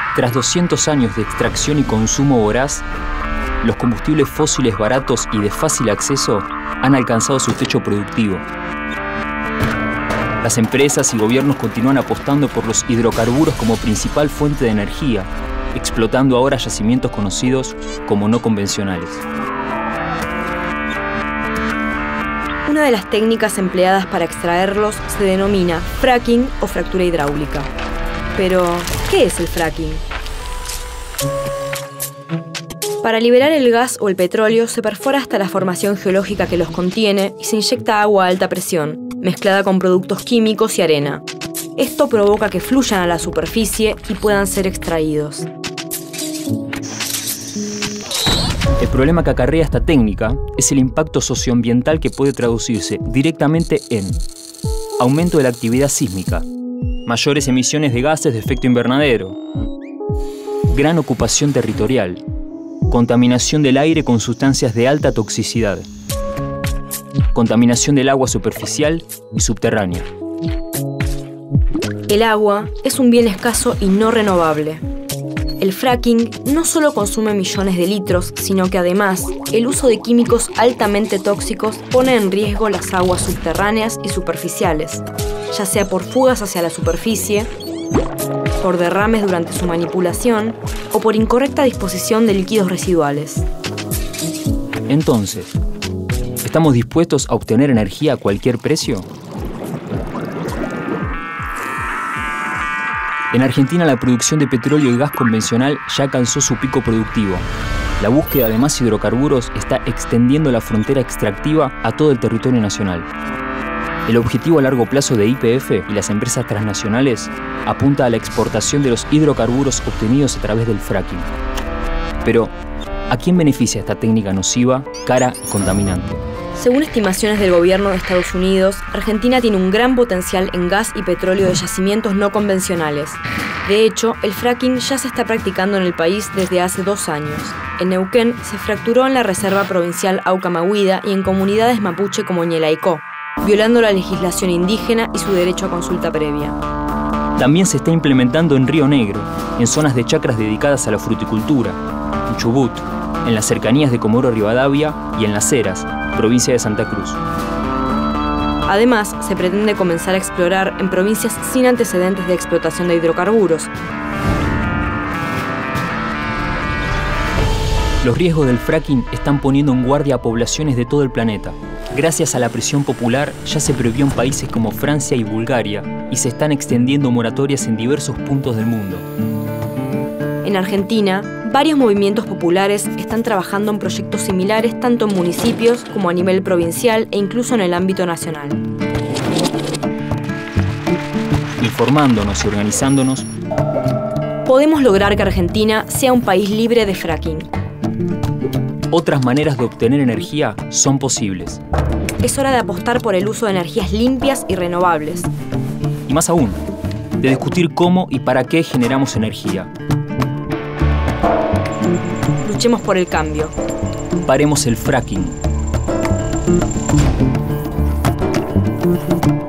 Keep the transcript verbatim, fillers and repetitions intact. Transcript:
Tras doscientos años de extracción y consumo voraz, los combustibles fósiles baratos y de fácil acceso han alcanzado su techo productivo. Las empresas y gobiernos continúan apostando por los hidrocarburos como principal fuente de energía, explotando ahora yacimientos conocidos como no convencionales. Una de las técnicas empleadas para extraerlos se denomina fracking o fractura hidráulica. Pero, ¿qué es el fracking? Para liberar el gas o el petróleo se perfora hasta la formación geológica que los contiene y se inyecta agua a alta presión, mezclada con productos químicos y arena. Esto provoca que fluyan a la superficie y puedan ser extraídos. El problema que acarrea esta técnica es el impacto socioambiental que puede traducirse directamente en aumento de la actividad sísmica, mayores emisiones de gases de efecto invernadero, gran ocupación territorial, contaminación del aire con sustancias de alta toxicidad, contaminación del agua superficial y subterránea. El agua es un bien escaso y no renovable. El fracking no solo consume millones de litros, sino que además el uso de químicos altamente tóxicos pone en riesgo las aguas subterráneas y superficiales, ya sea por fugas hacia la superficie, por derrames durante su manipulación o por incorrecta disposición de líquidos residuales. Entonces, ¿estamos dispuestos a obtener energía a cualquier precio? En Argentina, la producción de petróleo y gas convencional ya alcanzó su pico productivo. La búsqueda de más hidrocarburos está extendiendo la frontera extractiva a todo el territorio nacional. El objetivo a largo plazo de Y P F y las empresas transnacionales apunta a la exportación de los hidrocarburos obtenidos a través del fracking. Pero, ¿a quién beneficia esta técnica nociva, cara y contaminante? Según estimaciones del gobierno de Estados Unidos, Argentina tiene un gran potencial en gas y petróleo de yacimientos no convencionales. De hecho, el fracking ya se está practicando en el país desde hace dos años. En Neuquén se fracturó en la Reserva Provincial Aucamahuida y en comunidades mapuche como Ñelaicó, violando la legislación indígena y su derecho a consulta previa. También se está implementando en Río Negro, en zonas de chacras dedicadas a la fruticultura, en Chubut, en las cercanías de Comodoro Rivadavia y en Las Heras, provincia de Santa Cruz. Además, se pretende comenzar a explorar en provincias sin antecedentes de explotación de hidrocarburos. Los riesgos del fracking están poniendo en guardia a poblaciones de todo el planeta. Gracias a la presión popular, ya se prohibió en países como Francia y Bulgaria y se están extendiendo moratorias en diversos puntos del mundo. En Argentina, varios movimientos populares están trabajando en proyectos similares tanto en municipios como a nivel provincial e incluso en el ámbito nacional. Informándonos y organizándonos, podemos lograr que Argentina sea un país libre de fracking. Otras maneras de obtener energía son posibles. Es hora de apostar por el uso de energías limpias y renovables. Y más aún, de discutir cómo y para qué generamos energía. Luchemos por el cambio. Paremos el fracking.